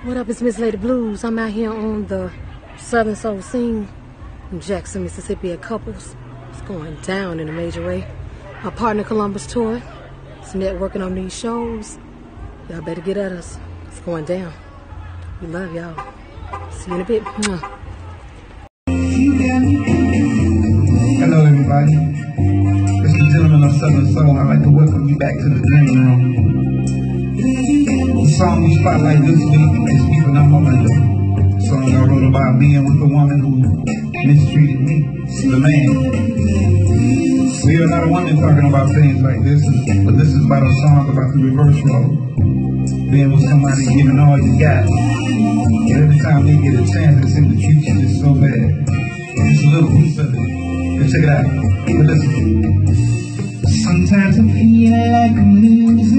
What up, it's Miss Lady Blues. I'm out here on the Southern Soul scene in Jackson, Mississippi at Couples. It's going down in a major way. My partner Columbus Tour is networking on these shows. Y'all better get at us. It's going down. We love y'all. See you in a bit. Hello everybody. It's the Gentleman of Southern Soul. I'd like to welcome you back to the Dream Room. The song we spotlight this week is People Not Melinda. The song I wrote about being with a woman who mistreated me, the man. We are not a woman talking about things like this, but this is about a song about the reverse role. Being with somebody giving all you got. And every time they get a chance, it seems to treat you just so bad. Just a little piece of it. Let's check it out. But listen. Sometimes I feel like I'm losing.